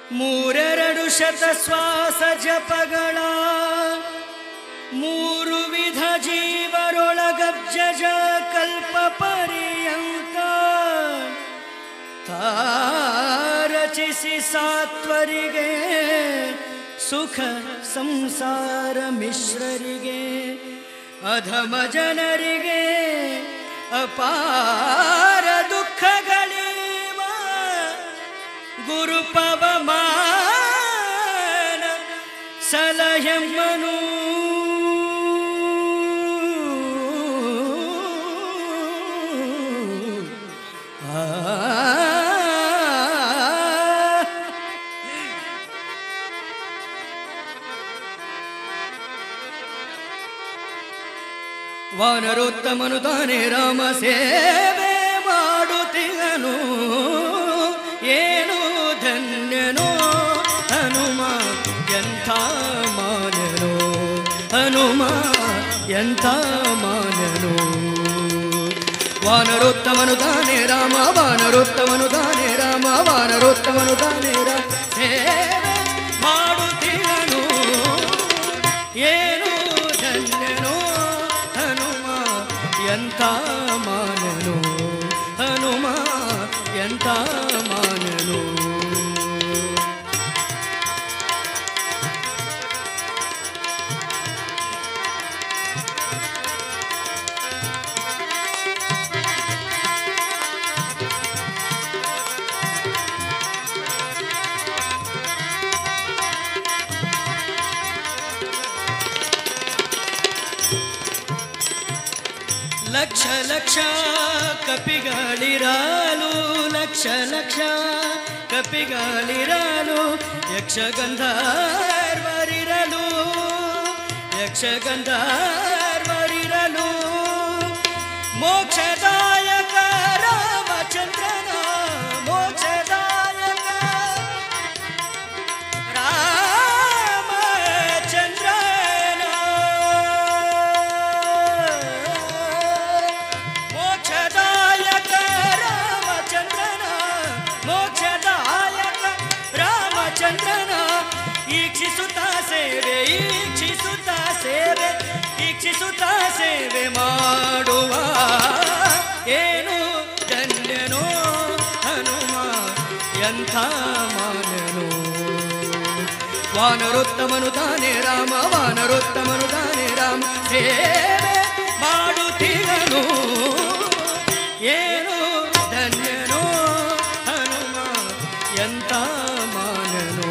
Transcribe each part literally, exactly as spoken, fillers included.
ಮೂರೆರಡು ಶತ ಶ್ವಾಸ ಜಪಗಳ ಮೂರು ವಿಧ ಜೀವರೊಳಗಬ್ಜಜ ಕಲ್ಪ ಪರ್ಯಂತ ತಾರಚಿಸಿ ಸಾತ್ವರಿಗೆ ಸುಖ ಸಂಸಾರ ಮಿಶ್ರರಿಗೆ ಅಧಮ ಜನರಿಗೆ ಅಪಾರ ದುಃಖಗಳೀವ ಗುರು ಪವಮಾನ ಸಲಹೆಮ್ಮನು ವಾನರೋತ್ತಮನು ತಾನೇ ರಾಮ ಸೇವೆ ಮಾಡುತ್ತಿಗನು ಏನು ಧನ್ಯನೋ ಹನುಮ ಎಂಥ ಮಾನನೋ ಹನುಮ ಎಂಥ ಮಾನನೋ ವಾನರೋತ್ತಮನು ತಾನೇ ರಾಮ ವಾನರೋತ್ತಮನು ತಾನೇ ರಾಮ ವಾನರೋತ್ತಮನು ತಾನೇ ರಾಮ ಸೇವೆ ಮಾಡುತ್ತಿಗನು ಏನು ಧನ್ಯನೋ ಎಂಥ ಮಾನನು ಹನುಮ ಎಂಥ ಮಾನನು ಲಕ್ಷ ಲಕ್ಷ ಕಪಿಗಳಿರಲು ಲಕ್ಷ ಲಕ್ಷ ಕಪಿಗಳಿರಲು ಯಕ್ಷಗಂಧರ್ವರಿರಲು ಯಕ್ಷಗಂಧರ್ವರಿರಲು ಮೋಕ್ಷದಾಯಕ ರಾಮಚಂದ್ರನ ಮೋಕ್ಷದಾಯಕ ರಾಮಚಂದ್ರನ ಮೋಕ್ಷದಾಯಕ ರಾಮಚಂದ್ರನ ಮೋಕ್ಷದಾಯಕ ರಾಮಚಂದ್ರನ ಈಕ್ಷಿಸುತ್ತ ಸೇವೆ ಈಕ್ಷಿಸುತ್ತ ಸೇವೆ ಈಕ್ಷಿಸುತ್ತ ಸೇವೆ ಮಾಡುವ ಏನು ಧನ್ಯನೋ ಹನುಮ ಎಂಥ ಮಾನನೋ ವಾನರೋತ್ತಮನು ತಾನೇ ರಾಮ ವಾನರೋತ್ತಮನು ತಾನೇ ರಾಮ ಸೇವೆ ಮಾಡುತ್ತೀರನು ಏನು ಧನ್ಯನೋ ಹನುಮ ಎಂಥ ಮಾನನೋ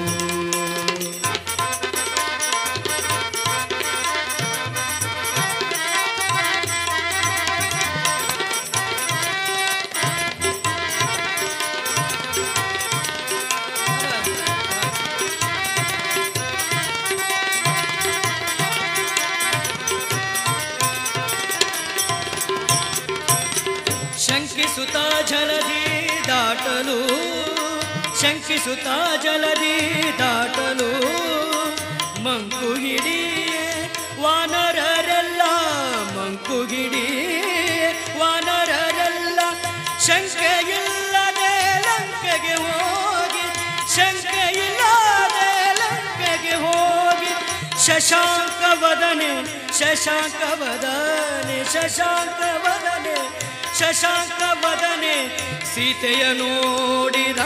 ಶಂಕಿಸುತ್ತಾ ಜಲದಿ ದಾಟಲು ಶಂಕಿಸುತ್ತಾ ಜಲದಿ ದಾಟಲು ಮಂಕು ಹಿಡಿಯೇ ವಾನರರೆಲ್ಲ ಮಂಕು ಹಿಡಿಯೇ ವಾನರರೆಲ್ಲ ಶಂಕೆಯಿಲ್ಲದೆ ಲಂಕೆಗೆ ಹೋಗಿ ಶಂಕೆಯಿಲ್ಲದೆ ಲಂಕೆಗೆ ಹೋಗಿ ಶಶಾಂಕ ವದನೆ ಶಶಾಂಕ ವದನೆ ಶಶಾಂಕ ವದನೆ ಶಶಾಂಕ ವದನೆ ಸೀತೆಯ ನೋಡಿದ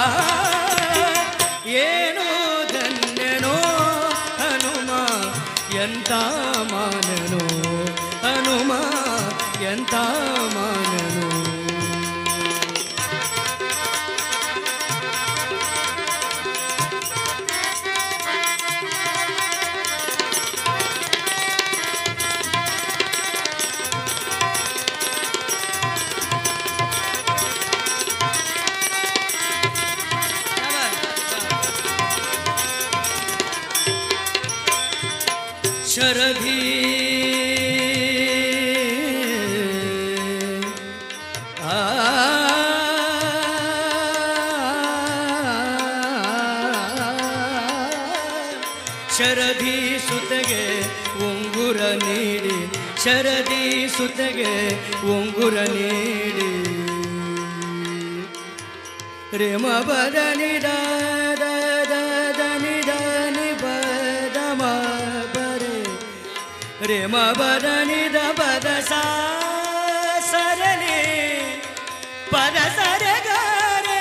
ಏನು ಧನ್ಯನೋ ಹನುಮ ಎಂಥ ಮಾನನೋ ಹನುಮ ಎಂಥ ಮಾನನೋ ಶರಧಿ ಆ ಶರಧಿ ಸುತೆಗೆ ಉಂಗುರ ನೀಡಿ ಶರಧಿ ಸುತೆಗೆ ಉಂಗುರ ನೀಡಿ ರೇಮ ಬದನಿದ ರೇ ಮ ಪದ ನಿ ದ ಪದ ಸಾ ಸರಣಿ ಪದ ಸರೆ ಗರೆ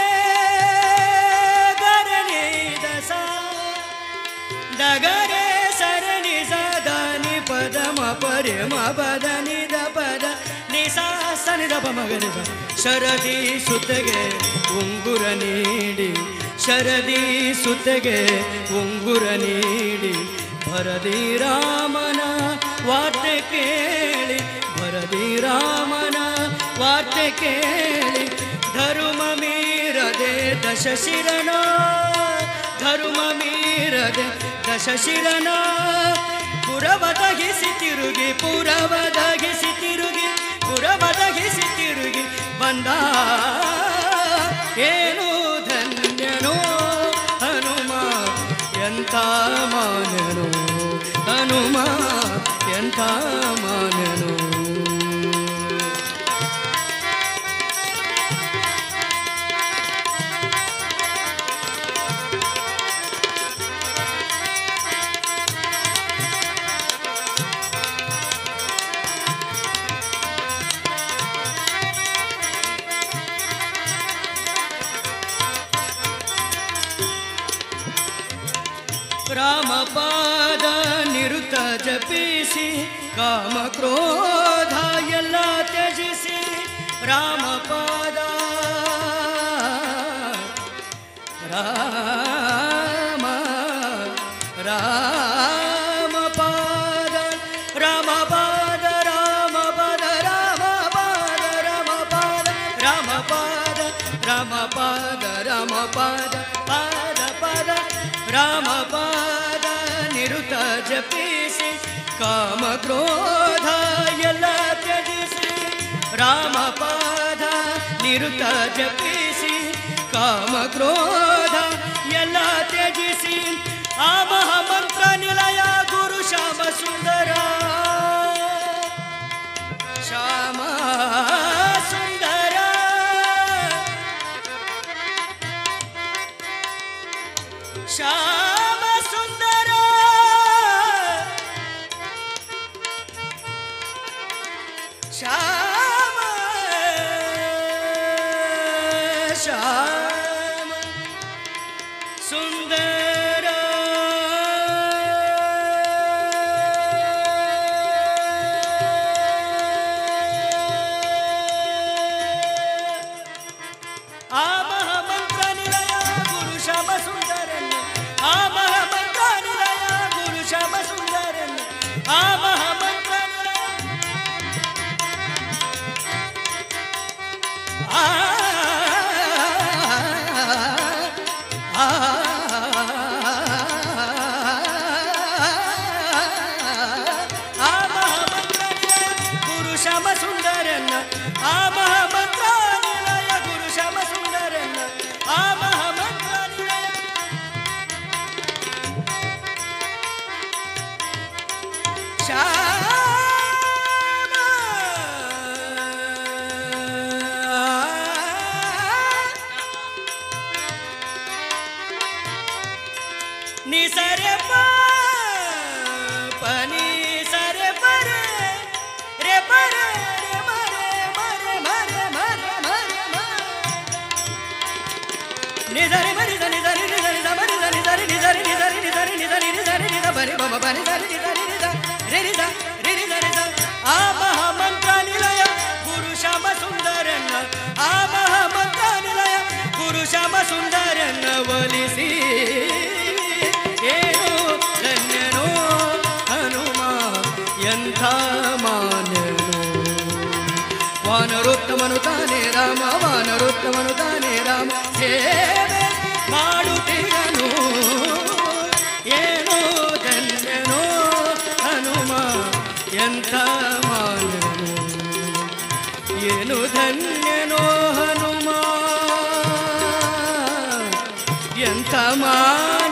ಗರಣಿ ದ ಸಾ ದಗರೆ ಸರಣಿ ಸದ ನಿ ಪದ ಮ ಪರೆ ಮ ಪದ ನಿ ದ ಪದ ನಿ ಸಾ ಸನಿ ದ ಪ ಮಗರಿ ದ ಶರದಿ ಸುತೆಗೆ ಉಂಗುರ ನೀಡಿ ಶರದಿ ಸುತೆಗೆ ಉಂಗುರ ನೀಡಿ ಭರದಿ ರಾಮನ ವಾರ್ತೆ ಕೇಳಿ ಭರದಿ ರಾಮನ ವಾರ್ತೆ ಕೇಳಿ ಧರ್ಮ ಮೀರದೆ ದಶಶಿರನ ಧರ್ಮ ಮೀರದೆ ದಶಶಿರನ ಪುರವದಗಿಸಿ ತಿರುಗಿ ಪುರವದಗಿಸಿ ತಿರುಗಿ ಪುರವದಗಿಸಿ ತಿರುಗಿ ಬಂದ ಏನು ಧನ್ಯನೋ ಹನುಮ ಎಂಥ ಮಾನ್ಯನೋ ಹನುಮ ಎಂಥ ಮಾನ್ಯನೋ ರಾಮಪಾದ ನಿರುತ ಜಪಿಸಿ ಕಾಮ ಕ್ರೋಧ ಎಲ್ಲ ತ್ಯಜಿಸಿ ರಾಮಪಾದ ರಾಮ ರಾಮಪಾದ ರಾಮಪಾದ ರಾಮಪಾದ ರಾಮಪಾದ ರಾಮಪಾದ ರಾಮಪಾದ ರಾಮಪಾದ ರಾಮಪಾದ ಪಾದ ಪದ ರಾಮಪಾದ ನಿರುತ ಜಪಿಸಿ ಕಾಮ ಕ್ರೋಧ ಎಲ್ಲ ತ್ಯಜಿಸಿ ರಾಮಪಾದ ನಿರುತ ಜಪಿಸಿ ಕಾಮ ಕ್ರೋಧ ಎಲ್ಲ ತ್ಯಜಿಸಿ ಆ ಮಹಾಮಂತ್ರ ನಿಲಯ ಗುರು ಶ್ಯಾಮ ಸುಂದರ ಶ್ಯಾಮ ಸುಂದರ ಶ್ಯಾಮ ಸುಂದರ ಶ್ಯಾಮ ಶ್ಯಾಮ ಸುಂದರ ಆ ಮಹಾಮಂತ್ರ ನಿಲಯ ಗುರು ಶ್ಯಾಮ ಸುಂದರನ್ ಆ ಮಹಾಮಂತ್ರ ನಿಲಯ ಗುರು ಶ್ಯಾಮ ಸುಂದರನ್ ಆ ಮಹಾಮಂತ್ರ ನಿಲಯ ಆ ಆ ಆ ಮಹಾಮಂತ್ರ ನಿಲಯ ಗುರು ಶ್ಯಾಮ ಸುಂದರನ್ ಆ ಮಹಾಮಂತ್ರ ನಿಲಯ ಗುರು ಶ್ಯಾಮ ಸುಂದರನ್ ಆ ಮಹಾಮಂತ್ರ ನಿಲಯ ಶ್ಯಾಮ ನಿ ಸರೆ ಪ ಪನಿ ಸರೆ ಪರೆ ರೆ ಪರೆ ರೆ ಮರೆ ಮರೆ ಮರೆ ಮರೆ ಮರೆ ನಿ ಸರೆ ಮರಿ ನಿ ಸರಿ ನಿ ಸರಿ ಮರಿ ನಿ ಸರಿ ನಿ ಸರಿ ನಿ ಸರಿ ನಿ ಸರಿ ನಿ ಸರಿ ನಿ ಸರಿ ನಿ ಬರೆ ಬಮ ಬನಿ ಸರಿ ನಿ ಸರಿ ನಿ ರೆ ನಿ ದ ರೆ ನಿ ಸರಿ ದ ಆ ಮಹಾಮಂತ್ರ ನಿಲಯ ಗುರು ಶ್ಯಾಮ ಸುಂದರನ್ನ ಆ ಮಹಾಮಂತ್ರ ನಿಲಯ ಗುರು ಶ್ಯಾಮ ಸುಂದರನ್ನ ಒಲಿಸಿ ಏನು ಧನ್ಯನೋ ಹನುಮ ಎಂಥ ಮಾನ್ಯನೋ ವಾನರೋತ್ತಮನು ತಾನೇ ರಾಮ ವಾನರೋತ್ತಮನು ತಾನೇ ರಾಮ ಸೇವೆ ಮಾಡುತ್ತಿರನು ಏನೋ ಧನ್ಯನೋ ಹನುಮ ಎಂಥ ಮಾನ್ಯನೋ ಏನು ಧನ್ಯನೋ ಹನುಮ ಎಂಥ ಮಾನ್ಯ